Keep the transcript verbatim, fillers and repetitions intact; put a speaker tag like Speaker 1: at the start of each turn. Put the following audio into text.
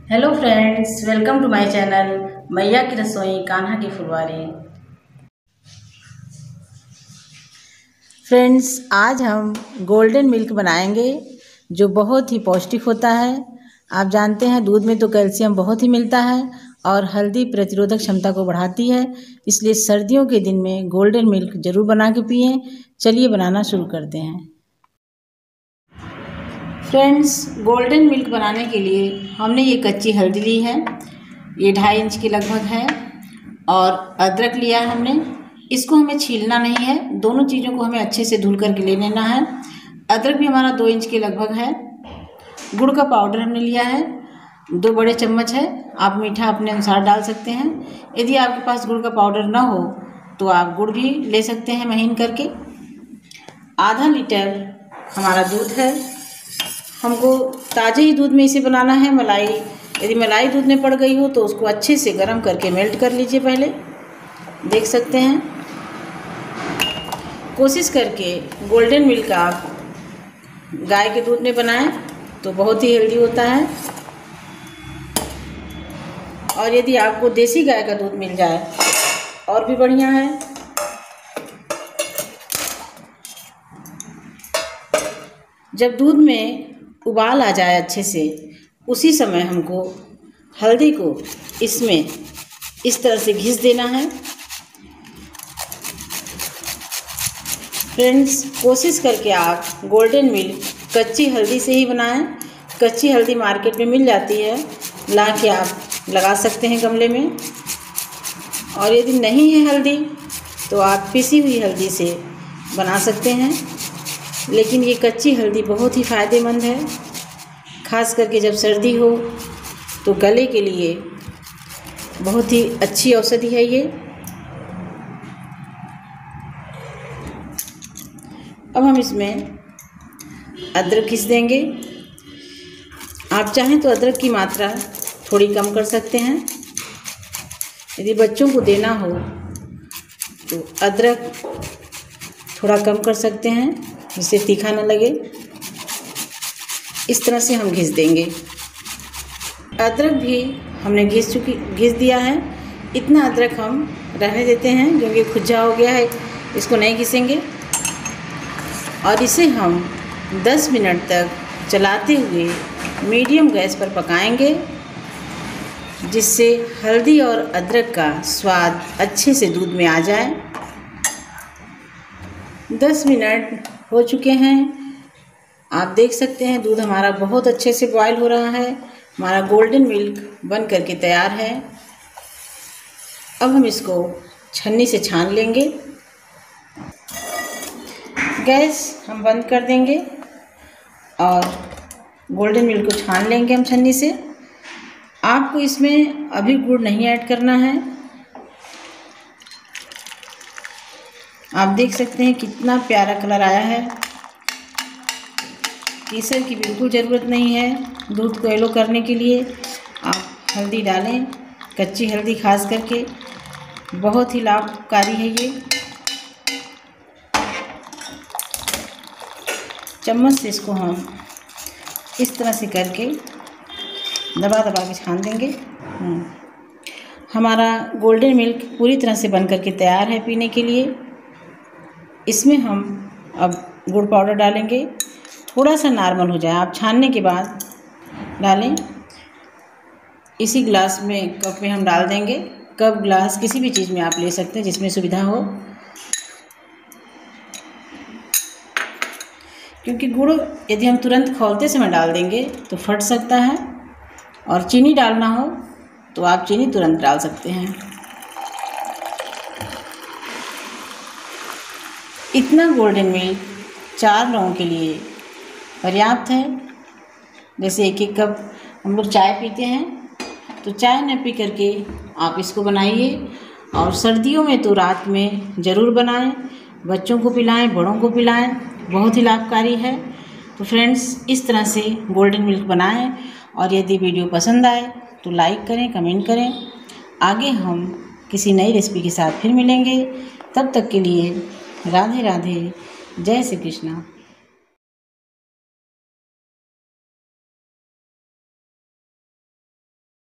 Speaker 1: Hello friends, welcome to my channel मैया की रसोई कान्हा की फुलवारी। फ्रेंड्स, आज हम गोल्डन मिल्क बनाएंगे जो बहुत ही पौष्टिक होता है। आप जानते हैं दूध में तो कैल्शियम बहुत ही मिलता है और हल्दी प्रतिरोधक क्षमता को बढ़ाती है, इसलिए सर्दियों के दिन में गोल्डन मिल्क ज़रूर बना के पिएं। चलिए बनाना शुरू करते हैं। फ्रेंड्स, गोल्डन मिल्क बनाने के लिए हमने ये कच्ची हल्दी ली है, ये ढाई इंच की लगभग है, और अदरक लिया है हमने। इसको हमें छीलना नहीं है, दोनों चीज़ों को हमें अच्छे से धुल करके ले लेना है। अदरक भी हमारा दो इंच के लगभग है। गुड़ का पाउडर हमने लिया है, दो बड़े चम्मच है। आप मीठा अपने अनुसार डाल सकते हैं। यदि आपके पास गुड़ का पाउडर ना हो तो आप गुड़ भी ले सकते हैं महीन करके। आधा लीटर हमारा दूध है, हमको ताज़े ही दूध में इसे बनाना है। मलाई यदि मलाई दूध में पड़ गई हो तो उसको अच्छे से गर्म करके मेल्ट कर लीजिए। पहले देख सकते हैं। कोशिश करके गोल्डन मिल्क आप गाय के दूध में बनाएं तो बहुत ही हेल्दी होता है, और यदि आपको देसी गाय का दूध मिल जाए और भी बढ़िया है। जब दूध में उबाल आ जाए अच्छे से, उसी समय हमको हल्दी को इसमें इस तरह से घिस देना है। फ्रेंड्स, कोशिश करके आप गोल्डन मिल्क कच्ची हल्दी से ही बनाएं। कच्ची हल्दी मार्केट में मिल जाती है, ला के आप लगा सकते हैं गमले में। और यदि नहीं है हल्दी तो आप पिसी हुई हल्दी से बना सकते हैं, लेकिन ये कच्ची हल्दी बहुत ही फ़ायदेमंद है। खास करके जब सर्दी हो तो गले के लिए बहुत ही अच्छी औषधि है ये। अब हम इसमें अदरक घिस देंगे। आप चाहें तो अदरक की मात्रा थोड़ी कम कर सकते हैं। यदि बच्चों को देना हो तो अदरक थोड़ा कम कर सकते हैं, जिससे तीखा न लगे। इस तरह से हम घिस देंगे। अदरक भी हमने घिस चुकी घिस दिया है। इतना अदरक हम रहने देते हैं क्योंकि खुज्जा हो गया है, इसको नहीं घिसेंगे। और इसे हम दस मिनट तक चलाते हुए मीडियम गैस पर पकाएंगे, जिससे हल्दी और अदरक का स्वाद अच्छे से दूध में आ जाए। दस मिनट हो चुके हैं। आप देख सकते हैं दूध हमारा बहुत अच्छे से बॉयल हो रहा है। हमारा गोल्डन मिल्क बन करके तैयार है। अब हम इसको छन्नी से छान लेंगे। गैस हम बंद कर देंगे और गोल्डन मिल्क को छान लेंगे हम छन्नी से। आपको इसमें अभी गुड़ नहीं ऐड करना है। आप देख सकते हैं कितना प्यारा कलर आया है। केसर की बिल्कुल ज़रूरत नहीं है दूध को येलो करने के लिए। आप हल्दी डालें, कच्ची हल्दी खास करके बहुत ही लाभकारी है ये। चम्मच से इसको हम इस तरह से करके दबा दबा के छान देंगे। हमारा गोल्डन मिल्क पूरी तरह से बन करके तैयार है पीने के लिए। इसमें हम अब गुड़ पाउडर डालेंगे, थोड़ा सा नॉर्मल हो जाए। आप छानने के बाद डालें। इसी ग्लास में कप में हम डाल देंगे। कप ग्लास किसी भी चीज़ में आप ले सकते हैं जिसमें सुविधा हो, क्योंकि गुड़ यदि हम तुरंत खौलते समय डाल देंगे तो फट सकता है। और चीनी डालना हो तो आप चीनी तुरंत डाल सकते हैं। इतना गोल्डन मिल्क चार लोगों के लिए पर्याप्त है। जैसे एक एक कप हम लोग चाय पीते हैं, तो चाय न पी करके आप इसको बनाइए। और सर्दियों में तो रात में ज़रूर बनाएं, बच्चों को पिलाएं, बड़ों को पिलाएं, बहुत ही लाभकारी है। तो फ्रेंड्स, इस तरह से गोल्डन मिल्क बनाएं। और यदि वीडियो पसंद आए तो लाइक करें, कमेंट करें। आगे हम किसी नई रेसिपी के साथ फिर मिलेंगे। तब तक के लिए राधे राधे, जय श्री कृष्णा।